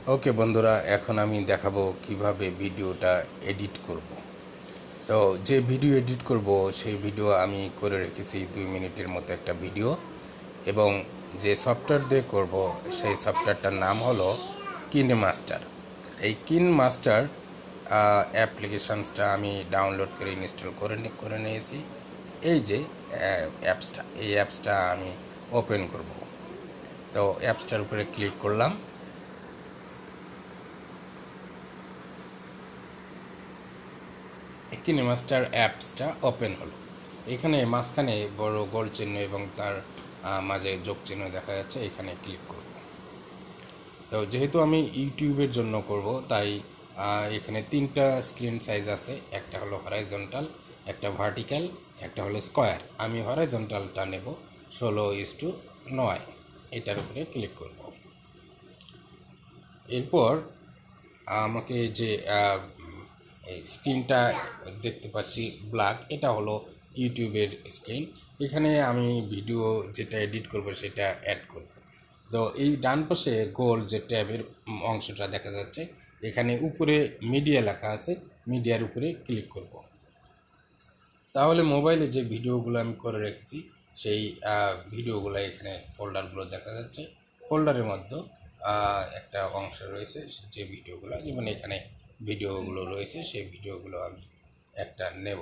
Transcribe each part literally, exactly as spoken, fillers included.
ওকে বন্ধুরা, এখন আমি দেখাবো কিভাবে ভিডিওটা এডিট করব। তো যে ভিডিও এডিট করব সেই ভিডিও আমি করে রেখেছি দুই মিনিটের মতো একটা ভিডিও, এবং যে সফটওয়্যার দিয়ে করব সেই সফটওয়্যারটার নাম হলো কিনমাস্টার। এই কিনমাস্টার অ্যাপ্লিকেশানসটা আমি ডাউনলোড করে ইনস্টল করে করে নিয়েছি। এই যে অ্যাপসটা, এই অ্যাপসটা আমি ওপেন করব। তো অ্যাপসটার উপরে ক্লিক করলাম। কিনেমাস্টার অ্যাপসটা ওপেন হলো। এখানে মাঝখানে বড় গোল চিহ্ন এবং তার মাঝে যোগ চিহ্ন দেখা যাচ্ছে, এখানে ক্লিক করব। তো যেহেতু আমি ইউটিউবের জন্য করব, তাই এখানে তিনটা স্ক্রিন সাইজ আছে। একটা হলো হরাইজন্টাল, একটা ভার্টিক্যাল, একটা হলো স্কোয়ার। আমি হরাইজন্টালটা নেব, ষোলো ইস টু নয়, এটার উপরে ক্লিক করব। এরপর আমাকে যে স্ক্রিনটা দেখতে পাচ্ছি ব্ল্যাক, এটা হলো ইউটিউবের স্ক্রিন। এখানে আমি ভিডিও যেটা এডিট করব সেটা অ্যাড করব। তো এই ডান পাশে গোল যে ট্যাবের অংশটা দেখা যাচ্ছে, এখানে উপরে মিডিয়া লেখা আছে, মিডিয়ার উপরে ক্লিক করব। তাহলে মোবাইলে যে ভিডিওগুলো আমি করে রেখেছি সেই ভিডিওগুলো এখানে ফোল্ডারগুলো দেখা যাচ্ছে। ফোল্ডারের মধ্যে একটা অংশ রয়েছে যে ভিডিওগুলো, যেমন এখানে ভিডিওগুলো রয়েছে, সেই ভিডিওগুলো আমি একটা নেব।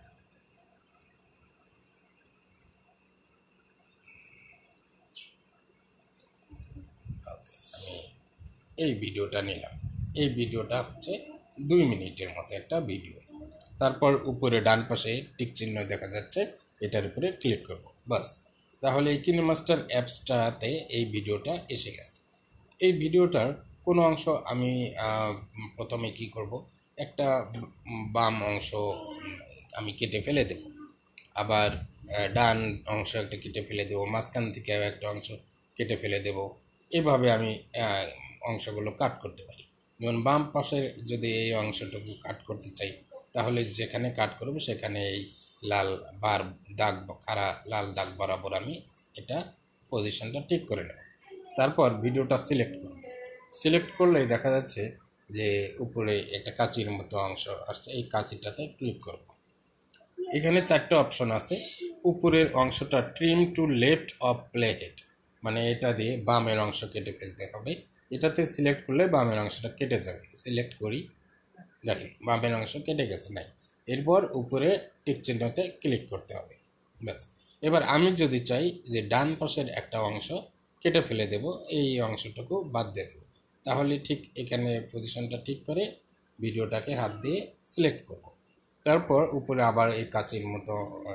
আমি এই ভিডিওটা নিলাম। এই ভিডিওটা হচ্ছে দুই মিনিটের মতো একটা ভিডিও। তারপর উপরে ডান পাশে টিক চিহ্ন দেখা যাচ্ছে, এটার উপরে ক্লিক করব, বাস। তাহলে এই কিনেমাস্টার অ্যাপসটাতে এই ভিডিওটা এসে গেছে। এই ভিডিওটার কোনো অংশ আমি প্রথমে কি করব, একটা বাম অংশ আমি কেটে ফেলে দেব, আবার ডান অংশ একটা কেটে ফেলে দেবো, মাঝখান থেকে একটা অংশ কেটে ফেলে দেব। এভাবে আমি অংশগুলো কাট করতে পারি। যেমন বাম পাশের যদি এই অংশটুকু কাট করতে চাই, তাহলে যেখানে কাট করব সেখানে এই লাল বার দাগ, খাড়া লাল দাগ বরাবর আমি এটা পজিশনটা ঠিক করে নেব। তারপর ভিডিওটা সিলেক্ট করব। সিলেক্ট করলেই দেখা যাচ্ছে যে উপরে একটা কাঁচির মতো অংশ আসছে, এই কাঁচিটাতে ক্লিক করব। এখানে চারটে অপশন আছে। উপরের অংশটা trim to left of play head, মানে এটা দিয়ে বামের অংশ কেটে ফেলতে হবে। এটাতে সিলেক্ট করলে বামের অংশটা কেটে যাবে। সিলেক্ট করি, দেখেন বামের অংশ কেটে গেছে। নাই, এরপর উপরে টিক চিহ্নতে ক্লিক করতে হবে, ব্যাস। এবার আমি যদি চাই যে ডান পাশের একটা অংশ কেটে ফেলে দেব, এই অংশটুকু বাদ দিয়ে দেবো, তাহলে ঠিক এখানে পজিশনটা ঠিক করে ভিডিওটাকে হাত দিয়ে সিলেক্ট করব। তারপর উপরে আবার এই কাঁচির মতো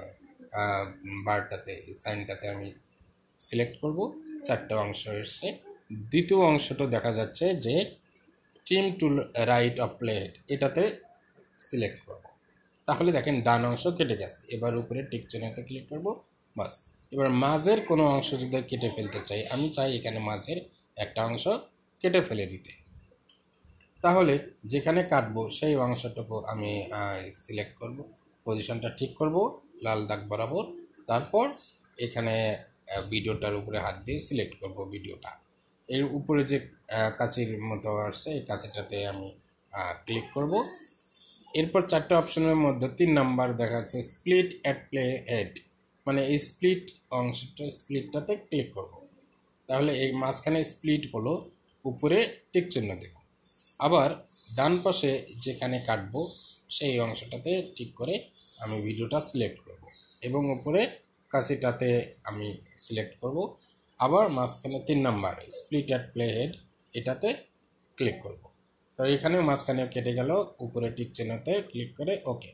বারটাতে, সাইনটাতে আমি সিলেক্ট করব। চারটে অংশ এসছে। দ্বিতীয় অংশটা দেখা যাচ্ছে যে trim to right of play head, এটাতে সিলেক্ট করব। তাহলে দেখেন ডান অংশ কেটে গেছে। এবার উপরে টিক চিহ্নতে ক্লিক করব, বাস। এবার মাঝের কোনো অংশ যদি কেটে ফেলতে চাই, আমি চাই এখানে মাঝের একটা অংশ কেটে ফেলে দিতে, তাহলে যেখানে কাটবো সেই অংশটুকু আমি সিলেক্ট করব, পজিশনটা ঠিক করব লাল দাগ বরাবর। তারপর এখানে ভিডিওটার উপরে হাত দিয়ে সিলেক্ট করব ভিডিওটা। এর উপরে যে কাঁচির মতো আসছে, এই কাঁচিটাতে আমি ক্লিক করব। এরপর চারটে অপশনের মধ্যে তিন নাম্বার দেখা যাচ্ছে স্প্লিট অ্যাট প্লে হেড, মানে এই স্প্লিট অংশটা, স্প্লিটটাতে ক্লিক করব। তাহলে এই মাঝখানে স্প্লিট হলো, উপরে টিক চিহ্ন দেব। আবার ডান পাশে যেখানে কাটবো সেই অংশটাতে ঠিক করে আমি ভিডিওটা সিলেক্ট করব এবং উপরে কাঁচিটাতে আমি সিলেক্ট করব। আবার মাঝখানে তিন number split at play head, এটাতে ক্লিক করব। তো এখানে মাঝখানে কেটে গেল, উপরে টিক চিহ্নতে ক্লিক করে ওকে,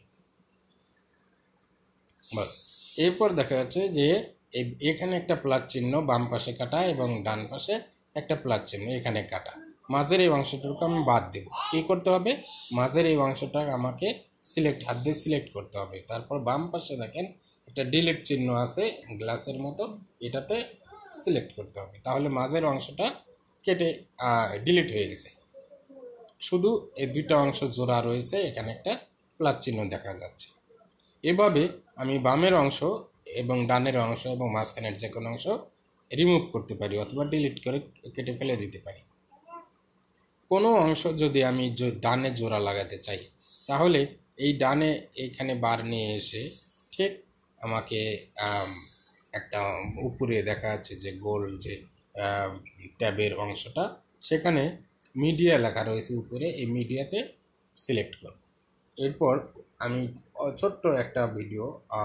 বাস। এরপর দেখা যাচ্ছে যে এখানে একটা প্লাস চিহ্ন বাম পাশে কাটা এবং ডান পাশে একটা প্লাস চিহ্ন এখানে কাটা। মাঝের এই অংশটুকু আমি বাদ দেব। কী করতে হবে, মাঝের এই অংশটা আমাকে সিলেক্ট, হাত দিয়ে সিলেক্ট করতে হবে। তারপর বাম পাশে দেখেন একটা ডিলিট চিহ্ন আছে গ্লাসের মতো, এটাতে সিলেক্ট করতে হবে। তাহলে মাঝের অংশটা কেটে ডিলিট হয়ে গেছে, শুধু এই দুইটা অংশ জোড়া রয়েছে, এখানে একটা প্লাস চিহ্ন দেখা যাচ্ছে। এভাবে আমি বামের অংশ এবং ডানের অংশ এবং মাঝখানের যে কোনো অংশ রিমুভ করতে পারি অথবা ডিলিট করে কেটে ফেলে দিতে পারি। কোনো অংশ যদি আমি ডানে জোড়া লাগাতে চাই, তাহলে এই ডানে এইখানে বার নিয়ে এসে ঠিক আমাকে একটা উপরে দেখা যাচ্ছে যে গোল যে ট্যাবের অংশটা, সেখানে মিডিয়া লেখা রয়েছে উপরে, এই মিডিয়াতে সিলেক্ট করব। এরপর আমি ছোট্ট একটা ভিডিও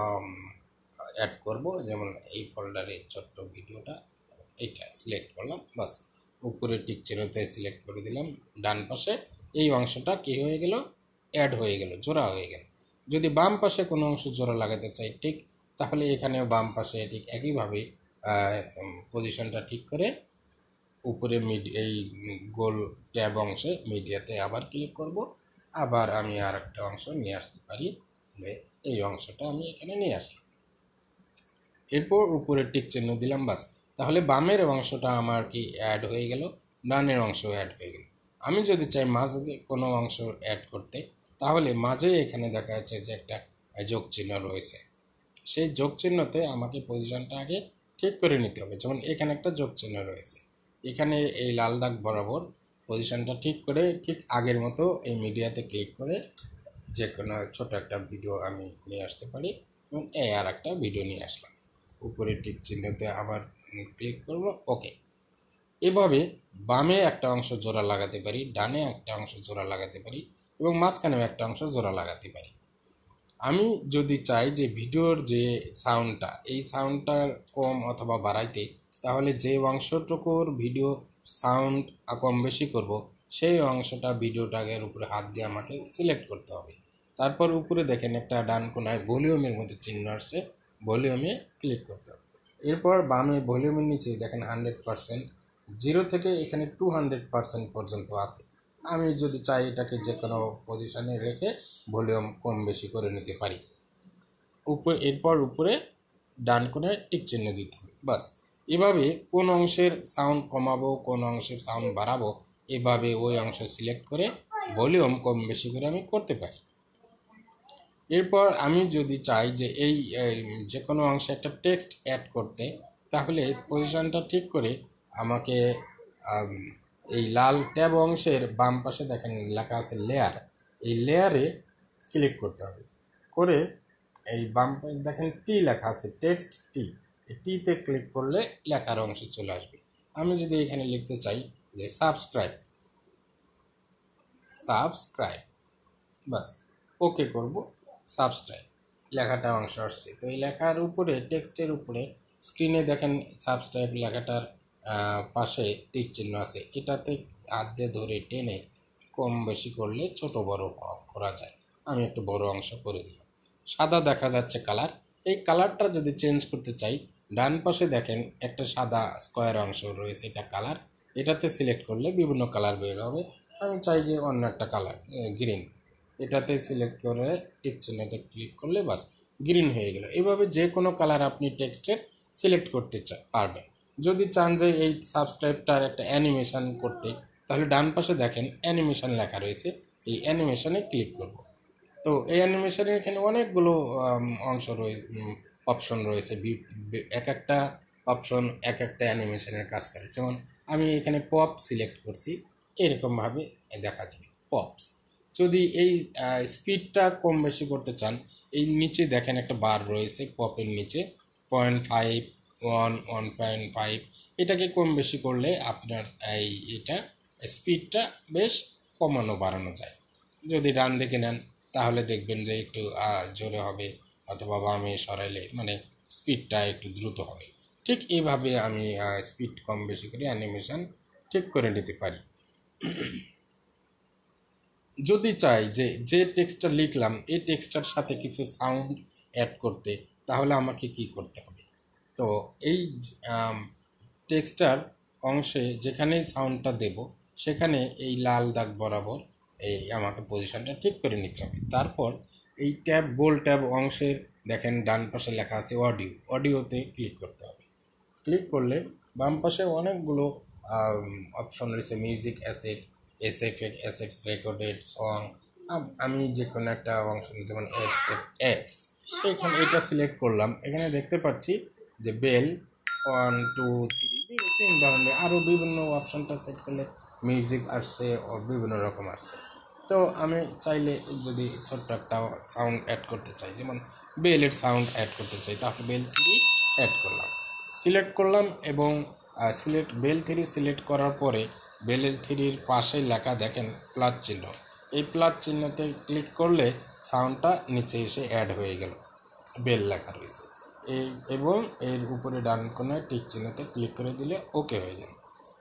অ্যাড করব, যেমন এই ফোল্ডারে ছোট্ট ভিডিওটা, এইটা সিলেক্ট করলাম, বাস উপরে টিক চিহ্নতে সিলেক্ট করে দিলাম। ডান পাশে এই অংশটা কি হয়ে গেল, অ্যাড হয়ে গেল, জোড়া হয়ে গেল। যদি বাম পাশে কোনো অংশ জোড়া লাগাতে চাই ঠিক, তাহলে এখানেও বাম পাশে ঠিক একইভাবে পজিশনটা ঠিক করে উপরে মিড এই গোল ট্যাব অংশে মিডিয়াতে আবার ক্লিক করব। আবার আমি আর একটা অংশ নিয়ে আসতে পারি, এই অংশটা আমি এখানে নিয়ে আসলাম। এরপর উপরে টিক চিহ্ন দিলাম, বাস। তাহলে বামের অংশটা আমার কি অ্যাড হয়ে গেল, ডানের অংশ অ্যাড হয়ে গেল। আমি যদি চাই মাঝে কোনো অংশ অ্যাড করতে, তাহলে মাঝে এখানে দেখা যাচ্ছে যে একটা যোগ চিহ্ন রয়েছে, সেই যোগ চিহ্নতে আমাকে পজিশনটা আগে ঠিক করে নিতে হবে। যেমন এখানে একটা যোগ চিহ্ন রয়েছে, এখানে এই লাল দাগ বরাবর পজিশনটা ঠিক করে ঠিক আগের মতো এই মিডিয়াতে ক্লিক করে যে কোনো ছোট একটা ভিডিও আমি নিয়ে আসতে পারি, এবং এই আর একটা ভিডিও নিয়ে আসলাম। উপরে টিক চিহ্নতে আবার ক্লিক করব, ওকে। এভাবে বামে একটা অংশ জোড়া লাগাতে পারি, ডানে একটা অংশ জোড়া লাগাতে পারি, এবং মাঝখানেও একটা অংশ জোড়া লাগাতে পারি। আমি যদি চাই যে ভিডিওর যে সাউন্ডটা, এই সাউন্ডটা কম অথবা বাড়াইতে, তাহলে যে অংশটুকুর ভিডিও সাউন্ড কম বেশি করব, সেই অংশটা ভিডিওটাকের উপরে হাত দিয়ে আমাকে সিলেক্ট করতে হবে। তারপর উপরে দেখেন একটা ডান কোনায় ভলিউমের মধ্যে চিহ্ন আসছে, ভলিউমে ক্লিক করতে হবে। এরপর বামে ভলিউমের নিচে দেখেন হান্ড্রেড পারসেন্ট, জিরো থেকে এখানে টু হান্ড্রেড পারসেন্ট পর্যন্ত আছে। আমি যদি চাই এটাকে যে কোনো পজিশনে রেখে ভলিউম কম বেশি করে নিতে পারি। উপরে এরপর উপরে ডান কোণায় টিক চিহ্ন দিতে হবে, বাস। এভাবে কোন অংশের সাউন্ড কমাবো, কোন অংশের সাউন্ড বাড়াবো, এভাবে ওই অংশ সিলেক্ট করে ভলিউম কম বেশি করে আমি করতে পারি। এরপর আমি যদি চাই যে এই যে কোনো অংশে একটা টেক্সট অ্যাড করতে, তাহলে পজিশনটা ঠিক করে আমাকে এই লাল ট্যাব অংশের বাম পাশে দেখেন লেখা আছে লেয়ার, এই লেয়ারে ক্লিক করতে হবে। করে এই বাম পাশে দেখেন টি লেখা আছে, টেক্সট টি, এই টিতে ক্লিক করলে লেখার অংশ চলে আসবে। আমি যদি এখানে লিখতে চাই যে সাবস্ক্রাইব, সাবস্ক্রাইব, বাস ওকে করব, সাবস্ক্রাইব, লেখাটা অংশ আসছে। তো এই লেখার উপরে টেক্সটের উপরে স্ক্রিনে দেখেন সাবস্ক্রাইব লেখাটার পাশে তীর চিহ্ন আছে, এটাতে হাত দিয়ে ধরে টেনে কম বেশি করলে ছোট বড় করা যায়। আমি একটু বড় অংশ করে দিলাম। সাদা দেখা যাচ্ছে কালার, এই কালারটা যদি চেঞ্জ করতে চাই, ডান পাশে দেখেন একটা সাদা স্কোয়ার অংশ রয়েছে, এটা কালার, এটাতে সিলেক্ট করলে বিভিন্ন কালার বের হবে। আমি চাই যে অন্য একটা কালার গ্রিন, এটাতে সিলেক্ট করে টিক চিহ্নতে ক্লিক করলে বাস গ্রিন হয়ে গেল। এভাবে যে কোনো কালার আপনি টেক্সটের সিলেক্ট করতে পারবেন। যদি চান যে এই সাবস্ক্রাইবটার একটা অ্যানিমেশন করতে, তাহলে ডান পাশে দেখেন অ্যানিমেশন লেখা রয়েছে, এই অ্যানিমেশনে ক্লিক করব। তো এই অ্যানিমেশনের এখানে অনেকগুলো অংশ রয়েছে, অপশন রয়েছে, এক একটা অপশন এক একটা অ্যানিমেশনের কাজ করে। যেমন আমি এখানে পপ সিলেক্ট করছি, এরকমভাবে দেখা যাবে পপস। যদি এই স্পিডটা কম বেশি করতে চান, এই নিচে দেখেন একটা বার রয়েছে পপের নিচে, point five, one, one point five, এটাকে কম বেশি করলে আপনার এই এটা স্পিডটা বেশ কমানো বাড়ানো যায়। যদি ডান দিকে নেন তাহলে দেখবেন যে একটু জোরে হবে, অথবা বামে সরাইলে মানে স্পিডটা একটু দ্রুত হবে। ঠিক এইভাবে আমি স্পিড কম বেশি করে অ্যানিমেশন ঠিক করে নিতে পারি। যদি চাই যে যে টেক্সটটা লিখলাম এই টেক্সটার সাথে কিছু সাউন্ড অ্যাড করতে, তাহলে আমাকে কি করতে হবে? তো এই টেক্সটার অংশে যেখানেই সাউন্ডটা দেব, সেখানে এই লাল দাগ বরাবর এই আমাকে পজিশনটা ঠিক করে নিতে হবে। তারপর এই ট্যাব গোল ট্যাব অংশের দেখেন ডান পাশে লেখা আছে অডিও, অডিওতে ক্লিক করতে হবে। ক্লিক করলে বাম পাশে অনেকগুলো অপশন রয়েছে, music asset, S F assets, recorded song. আমি যে কোনো একটা অংশ যেমন এক্স এক্স এখানে এটা সিলেক্ট করলাম। এখানে দেখতে পাচ্ছি যে বেল ওয়ান টু থ্রি তিন ধরনের, আরও বিভিন্ন অপশনটা সেট করলে মিউজিক আসছে ও বিভিন্ন রকম আসছে। তো আমি চাইলে যদি ছোট্ট একটা সাউন্ড অ্যাড করতে চাই, যেমন বেলের সাউন্ড অ্যাড করতে চাই, তাহলে বেল থ্রি অ্যাড করলাম, সিলেক্ট করলাম এবং সিলেক্ট বেল থ্রি সিলেক্ট করার পরে বেলের থ্রির পাশে লেখা দেখেন প্লাস চিহ্ন, এই প্লাস চিহ্নতে ক্লিক করলে সাউন্ডটা নিচে এসে অ্যাড হয়ে গেল, বেল লেখা রয়েছে এই, এবং এর উপরে ডান কোণায় টিক চিহ্নতে ক্লিক করে দিলে ওকে হয়ে যাবে।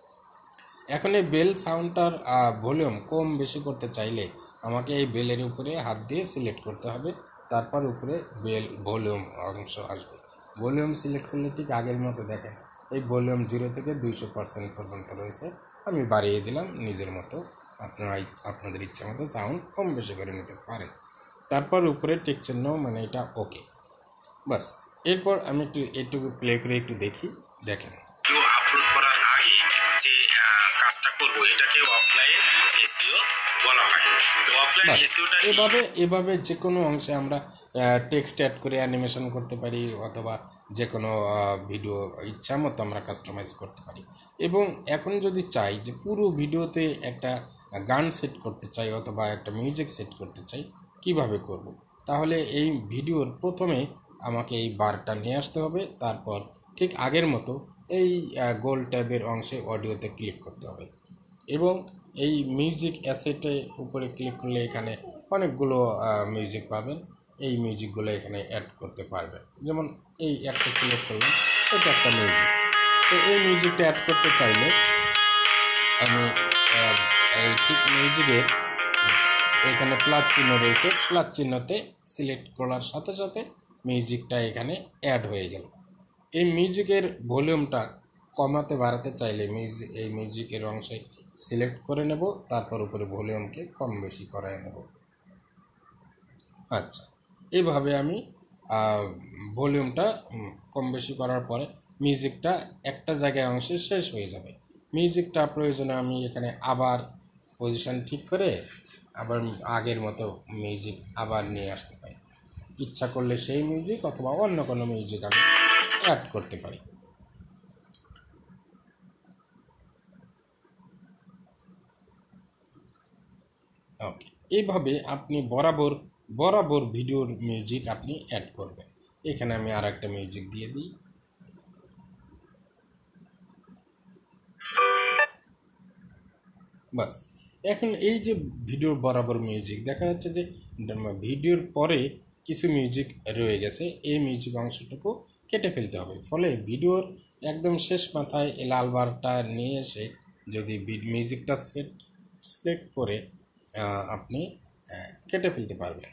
এখন এই বেল সাউন্ডটার ভলিউম কম বেশি করতে চাইলে আমাকে এই বেলের উপরে হাত দিয়ে সিলেক্ট করতে হবে, তারপর উপরে বেল ভলিউম অংশ আসবে। ভলিউম সিলেক্ট করলে ঠিক আগের মতো দেখেন এই ভলিউম জিরো থেকে দুইশো পার্সেন্ট পর্যন্ত রয়েছে, আমি বাড়িয়ে দিলাম নিজের মতো, আপনারা আপনাদের ইচ্ছা মতো সাউন্ড কম বেশি করে নিতে পারেন। তারপর উপরে টিক চিহ্ন মানে এটা ওকে, বাস। এরপর আমি একটু এইটুকু প্লে করে একটু দেখি, দেখেন আপলোড করার আগে যে কাজটা করব এটাকে অফলাইন এসইও বলা হয়। তো অফলাইন এসইওটা এভাবে এভাবে যে কোনো অংশে আমরা টেক্সট অ্যাড করে অ্যানিমেশন করতে পারি, অথবা যে কোনো ভিডিও ইচ্ছা মতো আমরা কাস্টমাইজ করতে পারি। এবং এখন যদি চাই যে পুরো ভিডিওতে একটা গান সেট করতে চাই অথবা একটা মিউজিক সেট করতে চাই, কিভাবে করব? তাহলে এই ভিডিওর প্রথমে আমাকে এই বারটা নিয়ে আসতে হবে, তারপর ঠিক আগের মতো এই গোল ট্যাবের অংশে অডিওতে ক্লিক করতে হবে এবং এই মিউজিক অ্যাসেটে উপরে ক্লিক করলে এখানে অনেকগুলো মিউজিক পাবেন, এই মিউজিকগুলো এখানে অ্যাড করতে পারবেন। যেমন এই একটা সিলেক্ট করলাম, এটা একটা মিউজিক, তো এই মিউজিকটা অ্যাড করতে চাইলে আমি এই ঠিক মিউজিকের এখানে প্লাস চিহ্ন রয়েছে, প্লাস চিহ্নতে সিলেক্ট করার সাথে সাথে মিউজিকটা এখানে অ্যাড হয়ে গেল। এই মিউজিকের ভলিউমটা কমাতে বাড়াতে চাইলে মিউজিক এই মিউজিকের অংশে সিলেক্ট করে নেব, তারপর উপরে ভলিউমকে কম বেশি করায় নেব। আচ্ছা, এইভাবে আমি ভলিউমটা কম বেশি করার পরে মিউজিকটা একটা জায়গায় অংশে শেষ হয়ে যাবে। মিউজিকটা প্রয়োজনে আমি এখানে আবার পজিশন ঠিক করে আবার আগের মতো মিউজিক আবার নিয়ে আসতে পারি, ইচ্ছা করলে সেই মিউজিক অথবা অন্য কোনো মিউজিক আমি অ্যাড করতে পারি। ওকে, এইভাবে আপনি বরাবর বরাবর ভিডিওর মিউজিক আপনি অ্যাড করবেন। এখানে আমি আর একটা মিউজিক দিয়ে দিই, বাস। এখন এই যে ভিডিওর বরাবর মিউজিক দেখা যাচ্ছে যে ভিডিওর পরে কিছু মিউজিক রয়ে গেছে, এই মিউজিক অংশটুকু কেটে ফেলতে হবে। ফলে ভিডিওর একদম শেষ মাথায় এই লাল বারটা নিয়ে এসে যদি মিউজিকটা সেট সিলেক্ট করে আপনি কেটে ফেলতে পারবেন,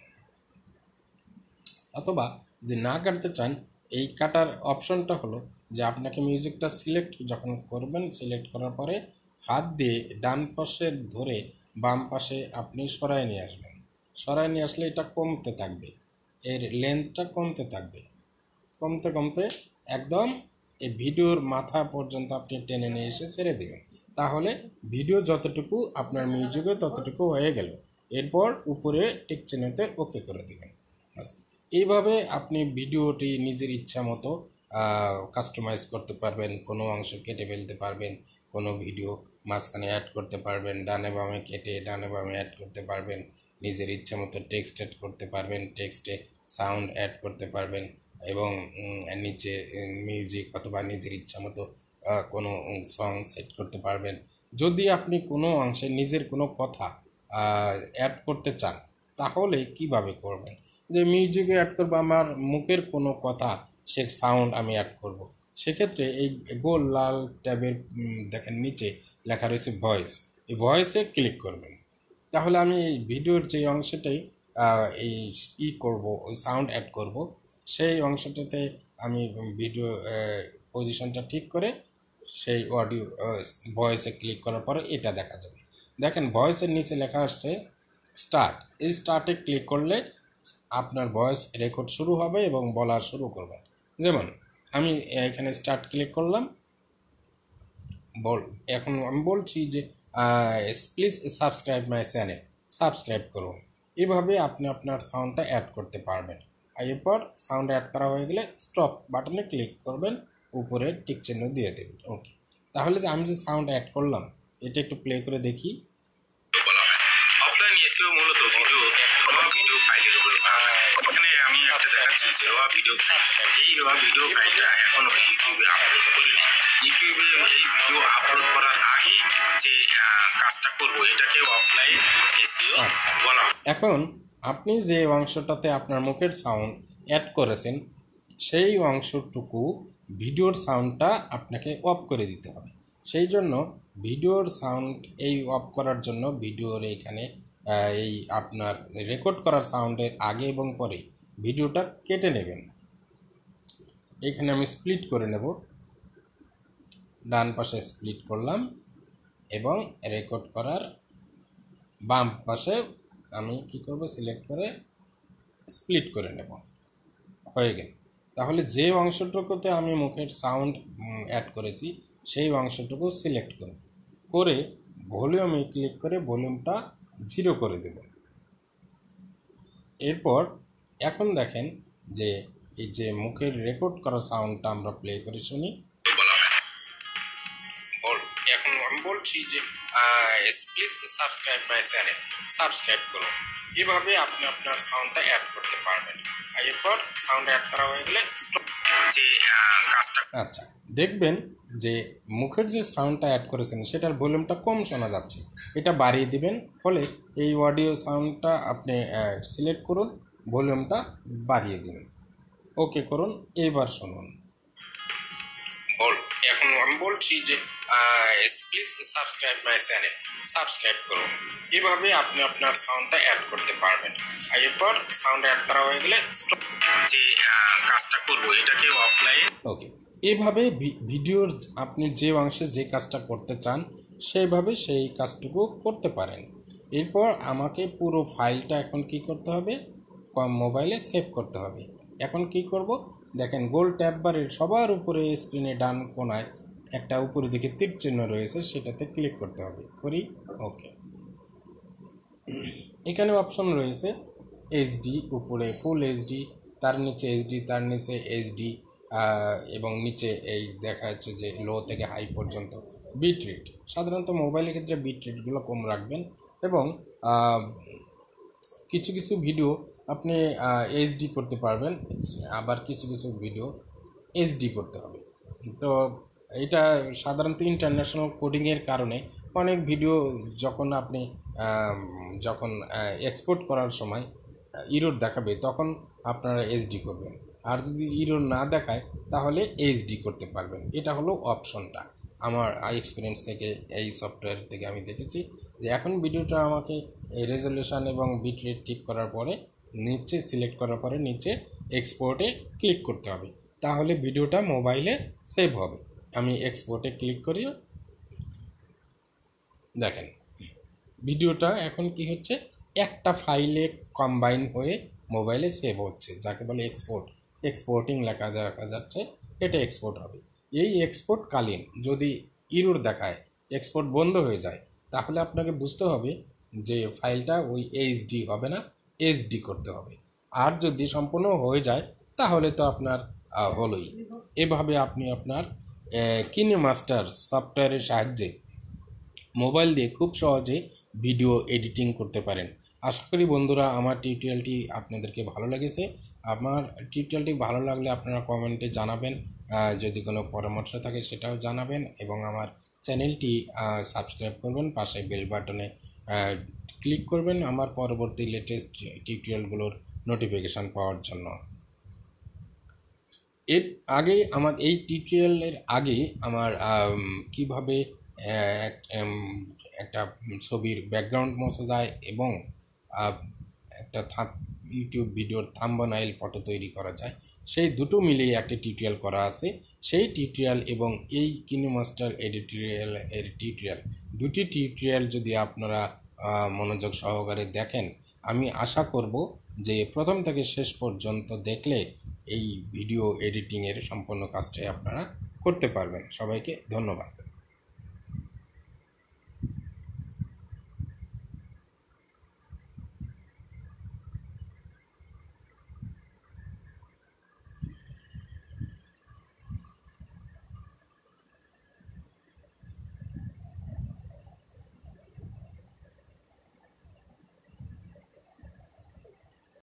অথবা যদি না কাটতে চান এই কাটার অপশনটা হলো যে আপনাকে মিউজিকটা সিলেক্ট যখন করবেন, সিলেক্ট করার পরে হাত দিয়ে ডান পাশে ধরে বাম পাশে আপনি সরায় নিয়ে আসবেন। সরায় নিয়ে আসলে এটা কমতে থাকবে, এর লেন্থটা কমতে থাকবে, কমতে কমতে একদম এই ভিডিওর মাথা পর্যন্ত আপনি টেনে নিয়ে এসে ছেড়ে দেবেন। তাহলে ভিডিও যতটুকু আপনার মিউজিকে ততটুকু হয়ে গেল, এরপর উপরে টিক চিহ্নতে ওকে করে দেবেন। এইভাবে আপনি ভিডিওটি নিজের ইচ্ছা মতো কাস্টমাইজ করতে পারবেন, কোনো অংশ কেটে ফেলতে পারবেন, কোনো ভিডিও মাঝখানে অ্যাড করতে পারবেন, ডানে বামে কেটে ডানে বামে অ্যাড করতে পারবেন, নিজের ইচ্ছা মতো টেক্সট অ্যাড করতে পারবেন, টেক্সটে সাউন্ড অ্যাড করতে পারবেন এবং নিচে মিউজিক অথবা নিজের ইচ্ছা মতো কোনো সং সেট করতে পারবেন। যদি আপনি কোনো অংশে নিজের কোনো কথা অ্যাড করতে চান তাহলে কিভাবে করবেন? যে মিউজিকে অ্যাড করবো আমার মুখের কোনো কথা, সে সাউন্ড আমি অ্যাড করব, সেক্ষেত্রে এই গোল লাল ট্যাবের দেখেন নিচে লেখা রয়েছে ভয়েস, এই ভয়েসে ক্লিক করবেন। তাহলে আমি এই ভিডিওর যে অংশটাই এই ই করব, ওই সাউন্ড অ্যাড করব, সেই অংশটাতে আমি ভিডিও পজিশনটা ঠিক করে সেই অডিও ভয়েসে ক্লিক করার পরে এটা দেখা যাবে। দেখেন ভয়েসের নিচে লেখা আসছে স্টার্ট, এই স্টার্টে ক্লিক করলে আপনার ভয়েস রেকর্ড শুরু হবে এবং বলা শুরু করবেন। যেমন আমি এখানে স্টার্ট ক্লিক করলাম, বল এখন আমি বলছি যে please subscribe my channel, subscribe করুন। এভাবে আপনি আপনার সাউন্ডটা অ্যাড করতে পারবেন। এরপর সাউন্ড অ্যাড করা হয়ে গেলে স্টপ বাটনে ক্লিক করবেন, উপরে টিক চিহ্ন দিয়ে দেবেন। ওকে, তাহলে যে আমি যে সাউন্ড অ্যাড করলাম এটা একটু প্লে করে দেখি। অফলাইন এসইও মূলত ভিডিও র ভিডিও ফাইলের উপর এখানে আমি একটা দেখাচ্ছি যে র ভিডিও এই র ভিডিও ফাইলটা এখনো ইউটিউবে আপলোড করিনি। ইউটিউবে এই ভিডিও আপলোড করার আগে যে কাজটা করব এটাকে অফলাইন এসইও বলা হয়। এখন আপনি যে অংশটাতে আপনার মুখের সাউন্ড অ্যাড করেছেন সেই অংশটুকু ভিডিওর সাউন্ডটা আপনাকে অফ করে দিতে হবে। সেই জন্য ভিডিওর সাউন্ড এই অফ করার জন্য ভিডিওর এইখানে এই আপনার রেকর্ড করার সাউন্ডের আগে এবং পরে ভিডিওটা কেটে নেবেন। এইখানে আমি স্প্লিট করে নেব, ডান পাশে স্প্লিট করলাম এবং রেকর্ড করার বাম পাশে আমি কি করব, সিলেক্ট করে স্প্লিট করে নেব। হয়ে গেল। তাহলে যে অংশটুকুতে আমি মুখের সাউন্ড অ্যাড করেছি সেই অংশটুকু সিলেক্ট করব, করে ভলিউমে ক্লিক করে ভলিউমটা জিরো করে দেব। এরপর এখন দেখেন যে এই যে মুখের রেকর্ড করা সাউন্ডটা আমরা প্লে করে শুনি। এখন আমি বলছি যে please subscribe my channel, subscribe করুন। এভাবে আপনি আপনার সাউন্ডটা অ্যাড করতে পারবেন। এরপর সাউন্ড অ্যাড করা হয়ে গেলে যে কাজটা, আচ্ছা দেখবেন যে মুখের যে সাউন্ডটা অ্যাড করেছেন সেটার ভলিউমটা কম শোনা যাচ্ছে, এটা বাড়িয়ে দিবেন। ফলে এই অডিও সাউন্ডটা আপনি সিলেক্ট করুন, ভলিউমটা বাড়িয়ে দিবেন, ওকে করুন। এবার শুনুন। এখন আমি বলছি যে please subscribe my channel, subscribe করুন। এভাবে আপনি আপনার সাউন্ডটা অ্যাড করতে পারবেন। এরপর সাউন্ড অ্যাড করা হয়ে গেলে যে কাজটা করব এটাকে অফলাইন, ওকে। এভাবে ভিডিওর আপনি যে অংশে যে কাজটা করতে চান সেইভাবে সেই কাজটুকু করতে পারেন। এরপর আমাকে পুরো ফাইলটা এখন কি করতে হবে, মোবাইলে সেভ করতে হবে। এখন কি করব, দেখেন গোল ট্যাব বারের সবার উপরে স্ক্রিনে ডান কোনায় একটা উপরে দিকে তীর চিহ্ন রয়েছে, সেটাতে ক্লিক করতে হবে। করি, ওকে। এখানে অপশন রয়েছে এইচডি, উপরে ফুল এইচডি, তার নিচে এইচডি, তার নিচে এইচডি এবং নিচে এই দেখা যাচ্ছে যে লো থেকে হাই পর্যন্ত বিট রেট। সাধারণত মোবাইলের ক্ষেত্রে বিট রেটগুলো কম রাখবেন এবং কিছু কিছু ভিডিও আপনি এইচডি করতে পারবেন, আবার কিছু কিছু ভিডিও এইচডি করতে হবে। তো এটা সাধারণত ইন্টারন্যাশনাল কোডিংয়ের কারণে অনেক ভিডিও যখন আপনি যখন এক্সপোর্ট করার সময় ইরোর দেখাবে তখন আপনারা এইচডি করবেন, আর যদি ইরোর না দেখায় তাহলে এইচডি করতে পারবেন। এটা হলো অপশনটা। আমার এক্সপিরিয়েন্স থেকে এই সফটওয়্যার থেকে আমি দেখেছি যে এখন ভিডিওটা আমাকে এই রেজলিউশন এবং বিট রেট ঠিক করার পরে নিচে সিলেক্ট করার পরে নিচে এক্সপোর্টে ক্লিক করতে হবে, তাহলে ভিডিওটা মোবাইলে সেভ হবে। আমি এক্সপোর্টে ক্লিক করি, দেখেন ভিডিওটা এখন কি হচ্ছে, একটা ফাইলে কম্বাইন হয়ে মোবাইলে সেভ হচ্ছে, যাকে বলে এক্সপোর্ট। এক্সপোর্টিং লেখা দেখা যাচ্ছে, এটা এক্সপোর্ট হবে। এই এক্সপোর্ট কালীন যদি ইরর দেখায়, এক্সপোর্ট বন্ধ হয়ে যায়, তাহলে আপনাকে বুঝতে হবে যে ফাইলটা ওই এইচডি হবে না, এইচডি করতে হবে। আর যদি সম্পূর্ণ হয়ে যায় তাহলে তো আপনার হলোই। এভাবে আপনি আপনার কিনেমাস্টার সফটওয়্যারের সাহায্যে মোবাইল দিয়ে খুব সহজে ভিডিও এডিটিং করতে পারেন। আশা করি বন্ধুরা আমার টিউটোরিয়ালটি আপনাদেরকে ভালো লেগেছে। আমার টিউটোরিয়ালটি ভালো লাগলে আপনারা কমেন্টে জানাবেন, যদি কোনো পরামর্শ থাকে সেটাও জানাবেন এবং আমার চ্যানেলটি সাবস্ক্রাইব করবেন, পাশে বেল বাটনে ক্লিক করবেন আমার পরবর্তী লেটেস্ট টিউটোরিয়ালগুলোর নোটিফিকেশান পাওয়ার জন্য। এর আগে আমার এই টিউটোরিয়ালের আগে আমার কিভাবে একটা ছবির ব্যাকগ্রাউন্ড মোছা যায় এবং একটা ইউটিউব ভিডিওর থাম্বনেইল ফটো তৈরি করা যায়, সেই দুটো মিলিয়ে একটা টিউটোরিয়াল করা আছে। সেই টিউটোরিয়াল এবং এই কিনেমাস্টার এডিটোরিয়াল এর টিউটোরিয়াল, দুটি টিউটোরিয়াল যদি আপনারা মনোযোগ সহকারে দেখেন, আমি আশা করব যে প্রথম থেকে শেষ পর্যন্ত দেখলে এই ভিডিও এডিটিংয়ের সম্পূর্ণ কাজটাই আপনারা করতে পারবেন। সবাইকে ধন্যবাদ।